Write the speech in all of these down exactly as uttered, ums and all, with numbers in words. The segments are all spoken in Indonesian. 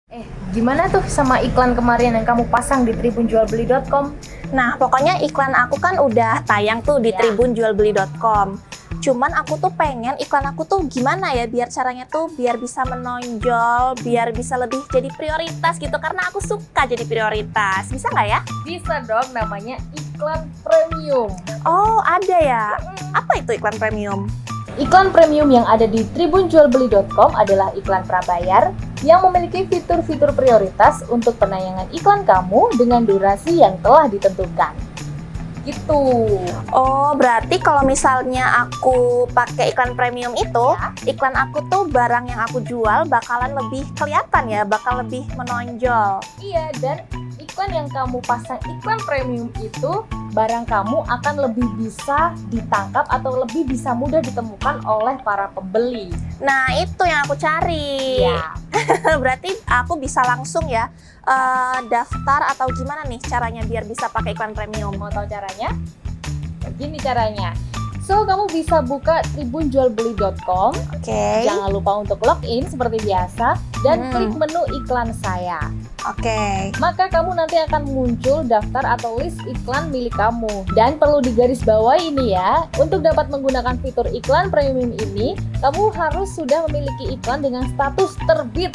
Eh, gimana tuh sama iklan kemarin yang kamu pasang di tribun jual beli dot com? Nah, pokoknya iklan aku kan udah tayang tuh di Ya. tribun jual beli dot com. Cuman aku tuh pengen iklan aku tuh gimana ya biar caranya tuh biar bisa menonjol, biar bisa lebih jadi prioritas gitu. Karena aku suka jadi prioritas. Bisa nggak ya? Bisa dong, namanya iklan premium. Oh, ada ya. Apa itu iklan premium? Iklan premium yang ada di tribun jual beli dot com adalah iklan prabayar yang memiliki fitur-fitur prioritas untuk penayangan iklan kamu dengan durasi yang telah ditentukan. Gitu. Oh, berarti kalau misalnya aku pakai iklan premium itu, Ya. iklan aku tuh barang yang aku jual bakalan lebih kelihatan ya, bakal lebih menonjol. Iya, dan iklan yang kamu pasang iklan premium itu, barang kamu akan lebih bisa ditangkap atau lebih bisa mudah ditemukan oleh para pembeli. Nah, itu yang aku cari. Iya. Berarti aku bisa langsung ya eh, daftar atau gimana nih caranya biar bisa pakai iklan premium? Mau tahu caranya? Begini caranya. So, kamu bisa buka tribun jual beli dot com. Oke. Jangan lupa untuk login seperti biasa dan Hmm. klik menu iklan saya. Oke. Maka kamu nanti akan muncul daftar atau list iklan milik kamu. Dan perlu digarisbawahi ini ya, untuk dapat menggunakan fitur iklan premium ini, kamu harus sudah memiliki iklan dengan status terbit.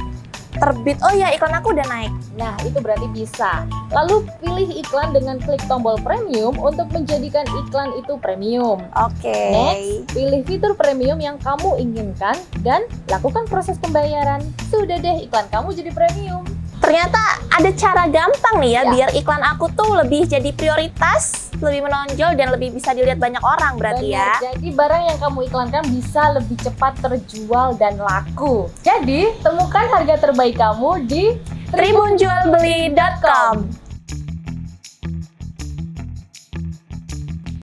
Terbit. Oh ya, iklan aku udah naik. Nah, itu berarti bisa. Lalu pilih iklan dengan klik tombol premium untuk menjadikan iklan itu premium. Oke. Next, pilih fitur premium yang kamu inginkan dan lakukan proses pembayaran. Sudah deh, iklan kamu jadi premium. Ternyata ada cara gampang nih ya, Ya. biar iklan aku tuh lebih jadi prioritas, lebih menonjol dan lebih bisa dilihat banyak orang berarti Benar, ya. jadi barang yang kamu iklankan bisa lebih cepat terjual dan laku. Jadi, temukan harga terbaik kamu di tribun jual beli dot com.